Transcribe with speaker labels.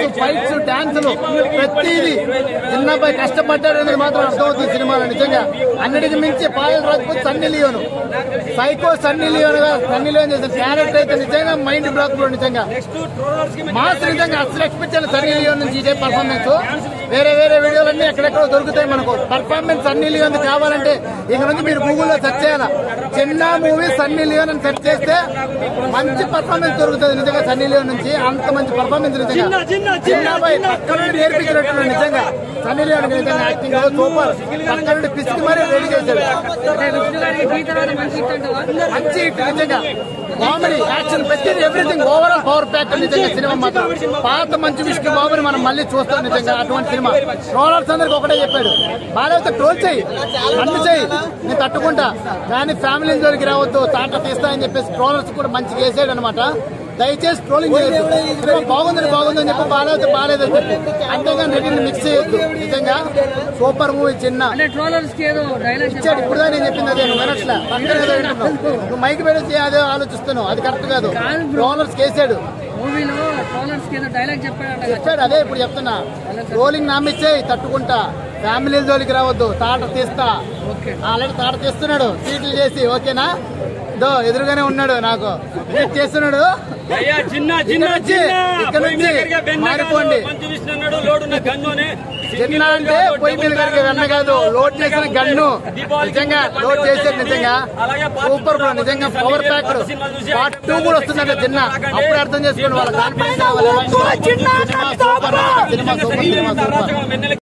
Speaker 1: Fights, డాన్సులు, ప్రతిదీ చిన్నపై కష్టపడ్డాడు అనేది మాత్రం అర్థమవుతుంది సినిమాలో. నిజంగా అన్నిటికి మించి Payal Rajput, Sunny Leone, psycho Sunny Leone చేసిన క్యారెక్టర్ అయితే నిజంగా మైండ్ బ్లాక్ లో. నిజంగా మాస్, నిజంగా అసలు ఎక్స్పెక్ట్ చేయాలి సన్నీ లియోన్ నుంచి ఇదే పర్ఫార్మెన్స్. వేరే వీడియోలన్నీ ఎక్కడెక్కడో దొరుకుతాయి మనకు. పర్ఫార్మెన్స్ సన్నీ లియోన్ కావాలంటే ఇక నుంచి మీరు గూగుల్లో సెర్చ్ చేయాలా, చిన్న మూవీ సన్నీ లియోన్ అని సెర్చ్ చేస్తే మంచి పర్ఫార్మెన్స్ దొరుకుతుంది. నిజంగా సన్నీ లియోన్ నుంచి అంత మంచి పర్ఫార్మెన్స్ నిజంగా చిన్నబాయ్ అక్కడ నుండి నేర్పించినట్టు. నిజంగా సన్నీ లియోన్ నిజంగా యాక్టింగ్ సూపర్. అక్కడ నుండి పిసికి మరీ రెడీ చేశాడు. మంచి హిట్ నిజంగా. కామెడీ, యాక్షన్, ప్రతిదీ ఎవ్రీథింగ్ ఓవరాల్ పవర్ ప్యాక్. నిజంగా సినిమా మాత్రం పాత మంచి విష్ణు బాబుని మనం మళ్ళీ చూస్తాం. నిజంగా అటువంటి సినిమా. ట్రోలర్స్ అందరికి ఒకటే చెప్పాడు, బాగా ట్రోల్ చేయి, నన్ను చేయి, నేను తట్టుకుంటా, కానీ ఫ్యామిలీ జోలికి రావద్దు, తాట తీస్తా అని చెప్పేసి ట్రోలర్స్ కూడా మంచిగా వేసాడు అనమాట. దయచేసి ట్రోలింగ్ చేయొద్దు. బాగుందని చెప్పి బాగాలేదని చెప్పి అంతేగా నెటిని మిక్స్ చేయొద్దు. నిజంగా సూపర్ మూవీ. చిన్న ఇచ్చాడు ఇప్పుడు నేను చెప్పింది అదే, నువ్వు వినట్లే, పక్కన ఏదో వింటున్నావు, నువ్వు మైక్ పెడితే అదే ఆలోచిస్తున్నావు, అది కరెక్ట్ కాదు. ట్రోలర్స్ కేసాడు, చెప్పాడు అదే ఇప్పుడు చెప్తున్నా. ట్రోలింగ్ నమ్మిచ్చేయి, తట్టుకుంటా, ఫ్యామిలీ జోలికి రావద్దు, తాట తీస్తా. ఆల్రెడీ తాట తీస్తున్నాడు సీట్లు చేసి, ఓకేనా? ఎదురుగానే ఉన్నాడు, నాకు చేస్తున్నాడు. ఇక్కడ నుంచి మారిపోండి. చిన్న అంటే పొయ్యి మీద కడిగే వెన్న కాదు, లోడ్ చేసిన గన్ను. నిజంగా లోడ్ చేసేది నిజంగా సూపర్ బ్రో. నిజంగా పవర్ ప్యాక్. పార్ట్ 2 కూడా వస్తుందంటే చిన్న, అప్పుడు అర్థం చేసుకోండి వాళ్ళ కాన్ఫిడెన్స్. Cinema super.